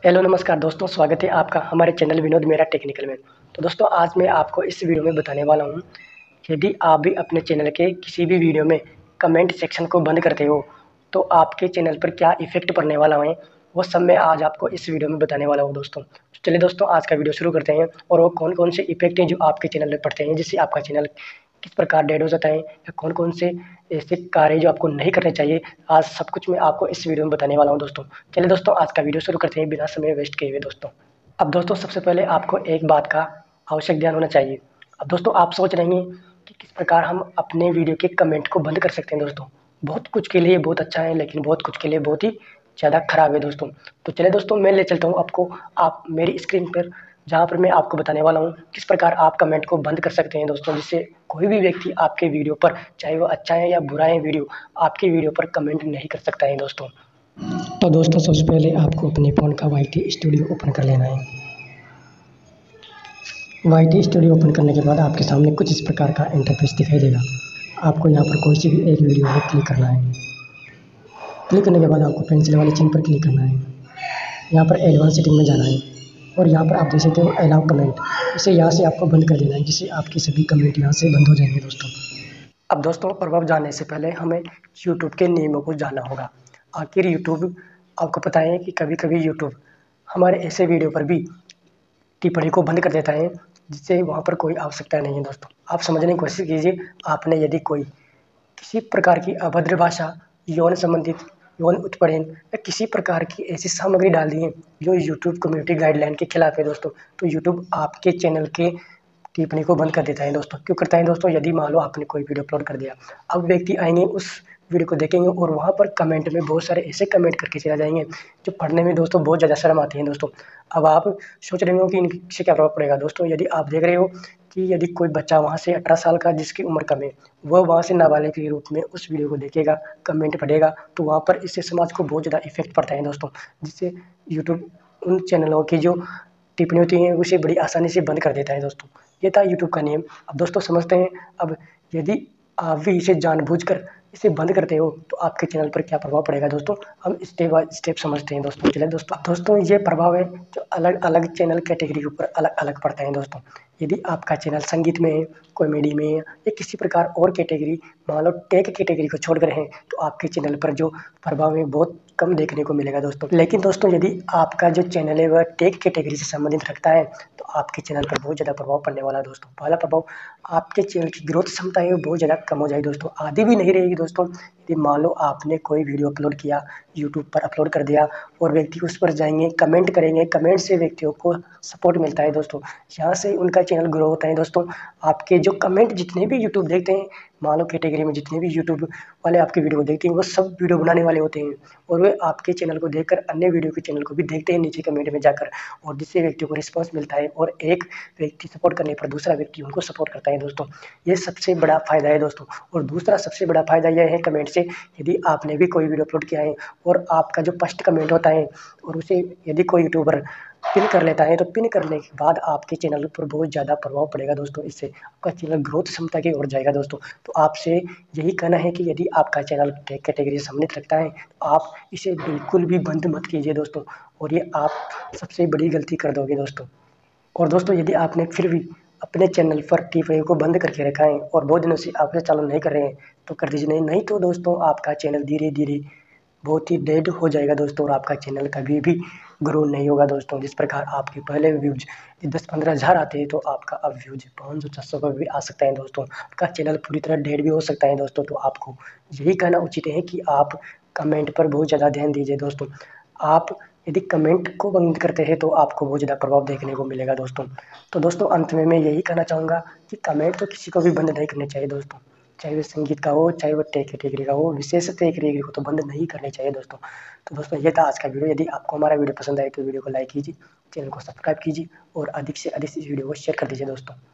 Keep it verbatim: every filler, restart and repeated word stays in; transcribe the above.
Hello नमस्कार दोस्तों, स्वागत है आपका हमारे चैनल विनोद मेरा टेक्निकल में। तो दोस्तों आज मैं आपको इस वीडियो में बताने वाला हूँ, यदि आप भी अपने चैनल के किसी भी वीडियो में कमेंट सेक्शन को बंद करते हो तो आपके चैनल पर क्या इफ़ेक्ट पड़ने वाला है, वो सब मैं आज आपको इस वीडियो में बताने वाला हूँ दोस्तों। तो चलिए दोस्तों आज का वीडियो शुरू करते हैं और वो कौन कौन से इफ़ेक्ट हैं जो आपके चैनल में पड़ते हैं, जिससे आपका चैनल किस प्रकार डेड हो जाता है या कौन कौन से ऐसे कार्य जो आपको नहीं करने चाहिए, आज सब कुछ मैं आपको इस वीडियो में बताने वाला हूँ दोस्तों। चलिए दोस्तों आज का वीडियो शुरू करते हैं बिना समय वेस्ट किए हुए दोस्तों। अब दोस्तों सबसे पहले आपको एक बात का आवश्यक ध्यान होना चाहिए। अब दोस्तों आप सोच रहे हैं कि किस प्रकार हम अपने वीडियो के कमेंट को बंद कर सकते हैं दोस्तों। बहुत कुछ के लिए बहुत अच्छा है, लेकिन बहुत कुछ के लिए बहुत ही ज़्यादा ख़राब है दोस्तों। तो चलिए दोस्तों मैं ले चलता हूँ आपको, आप मेरी स्क्रीन पर, जहाँ पर मैं आपको बताने वाला हूँ किस प्रकार आप कमेंट को बंद कर सकते हैं दोस्तों, जिससे कोई भी व्यक्ति आपके वीडियो पर, चाहे वो अच्छा है या बुरा है वीडियो, आपके वीडियो पर कमेंट नहीं कर सकता है दोस्तों। तो दोस्तों सबसे पहले आपको अपने फ़ोन का वाई टी स्टूडियो ओपन कर लेना है। वाई टी स्टूडियो ओपन करने के बाद आपके सामने कुछ इस प्रकार का इंटरफेस दिखाई देगा। आपको यहाँ पर कोई सी भी एक वीडियो पर क्लिक करना है। क्लिक करने के बाद आपको पेंसिल वाले चिन्ह पर क्लिक करना है। यहाँ पर एडवांस सेटिंग में जाना है और यहाँ पर आप देख सकते हो अलाउ कमेंट, इसे यहाँ से आपको बंद कर देना है, जिससे आपके सभी कमेंट यहाँ से बंद हो जाएंगे दोस्तों। अब दोस्तों प्रभाव जानने से पहले हमें यूट्यूब के नियमों को जानना होगा। आखिर यूट्यूब, आपको पता है कि कभी कभी यूट्यूब हमारे ऐसे वीडियो पर भी टिप्पणी को बंद कर देता है, जिससे वहाँ पर कोई आवश्यकता नहीं है दोस्तों। आप समझने की कोशिश कीजिए, आपने यदि कोई किसी प्रकार की अभद्र भाषा, यौन संबंधित, यौन उत्पीड़न या किसी प्रकार की ऐसी सामग्री डाल दी है जो यूट्यूब कम्युनिटी गाइडलाइन के खिलाफ है दोस्तों, तो यूट्यूब आपके चैनल के टिप्पणी को बंद कर देता है दोस्तों। क्यों करता है दोस्तों? यदि मान लो आपने कोई वीडियो अपलोड कर दिया, अब व्यक्ति आएंगे उस वीडियो को देखेंगे और वहाँ पर कमेंट में बहुत सारे ऐसे कमेंट करके चला जाएंगे जो पढ़ने में दोस्तों बहुत ज़्यादा शर्म आती है दोस्तों। अब आप सोच रहे हो कि इनसे क्या प्रभाव पड़ेगा दोस्तों। यदि आप देख रहे हो कि यदि कोई बच्चा वहाँ से अठारह साल का, जिसकी उम्र कम है, वह वहाँ से नाबालिग के रूप में उस वीडियो को देखेगा, कमेंट पढ़ेगा, तो वहाँ पर इससे समाज को बहुत ज़्यादा इफेक्ट पड़ता है दोस्तों, जिससे यूट्यूब उन चैनलों की जो टिप्पणी होती है उसे बड़ी आसानी से बंद कर देता है दोस्तों। ये था यूट्यूब का नियम। अब दोस्तों समझते हैं, अब यदि आप भी इसे जानबूझकर इसे बंद करते हो तो आपके चैनल पर क्या प्रभाव पड़ेगा दोस्तों, हम स्टेप बाय स्टेप समझते हैं दोस्तों। चलिए दोस्तों दोस्तों ये प्रभाव है जो अलग अलग चैनल कैटेगरी के ऊपर अलग अलग पड़ता है दोस्तों। यदि आपका चैनल संगीत में है, कॉमेडी में है या किसी प्रकार और कैटेगरी, मान लो टेक कैटेगरी को छोड़कर है, तो आपके चैनल पर जो प्रभाव है बहुत कम देखने को मिलेगा दोस्तों। लेकिन दोस्तों यदि आपका जो चैनल है वह टेक कैटेगरी से संबंधित रखता है तो आपके चैनल पर बहुत ज़्यादा प्रभाव पड़ने वाला है दोस्तों। पहला प्रभाव, आपके चैनल की ग्रोथ क्षमता है वो बहुत ज़्यादा कम हो जाएगी दोस्तों, आधी भी नहीं रहेगी दोस्तों। यदि मान लो आपने कोई वीडियो अपलोड किया, यूट्यूब पर अपलोड कर दिया और व्यक्ति उस पर जाएंगे, कमेंट करेंगे, कमेंट से व्यक्तियों को सपोर्ट मिलता है दोस्तों, यहाँ से उनका चैनल ग्रो होता है दोस्तों। आपके जो कमेंट जितने भी यूट्यूब देखते हैं, मान लो कैटेगरी में जितने भी यूट्यूब वाले आपके वीडियो को देखते हैं, वो सब वीडियो बनाने वाले होते हैं और वे आपके चैनल को देखकर अन्य वीडियो के चैनल को भी देखते हैं नीचे कमेंट में जाकर, और जिससे व्यक्तियों को रिस्पांस मिलता है और एक व्यक्ति सपोर्ट करने पर दूसरा व्यक्ति उनको सपोर्ट करता है दोस्तों। ये सबसे बड़ा फ़ायदा है दोस्तों। और दूसरा सबसे बड़ा फ़ायदा यह है कमेंट से, यदि आपने भी कोई वीडियो अपलोड किया है और आपका जो फर्स्ट कमेंट होता है और उसे यदि कोई यूट्यूबर पिन कर लेता है, तो पिन करने के बाद आपके चैनल पर बहुत ज़्यादा प्रभाव पड़ेगा दोस्तों। इससे आपका चैनल ग्रोथ क्षमता की ओर जाएगा दोस्तों। तो आपसे यही कहना है कि यदि आपका चैनल टेक कैटेगरी से सम्मिलित रखता है तो आप इसे बिल्कुल भी बंद मत कीजिए दोस्तों, और ये आप सबसे बड़ी गलती कर दोगे दोस्तों। और दोस्तों यदि आपने फिर भी अपने चैनल पर टिप्पणी को बंद करके रखा है और बहुत दिनों से आप इसे चालू नहीं कर रहे हैं तो कर दीजिए, नहीं नहीं तो दोस्तों आपका चैनल धीरे धीरे बहुत ही डेड हो जाएगा दोस्तों, और आपका चैनल कभी भी ग्रो नहीं होगा दोस्तों। जिस प्रकार आपके पहले व्यूज दस पंद्रह हज़ार आते हैं तो आपका अब व्यूज पाँच सौ छः सौ पर भी आ सकता है दोस्तों, आपका चैनल पूरी तरह डेड भी हो सकता है दोस्तों। तो आपको यही कहना उचित है कि आप कमेंट पर बहुत ज़्यादा ध्यान दीजिए दोस्तों। आप यदि कमेंट को बंद करते हैं तो आपको बहुत ज़्यादा प्रभाव देखने को मिलेगा दोस्तों। तो दोस्तों अंत में मैं यही कहना चाहूँगा कि कमेंट तो किसी को भी बंद नहीं करने चाहिए दोस्तों, चाहे वो संगीत का हो, चाहे वो टेक कैटेगरी का हो, विशेष टेक कैटेगरी को तो बंद नहीं करने चाहिए दोस्तों। तो दोस्तों ये था आज का वीडियो। यदि आपको हमारा वीडियो पसंद आए तो वीडियो को लाइक कीजिए, चैनल को सब्सक्राइब कीजिए और अधिक से अधिक इस वीडियो को शेयर कर दीजिए दोस्तों।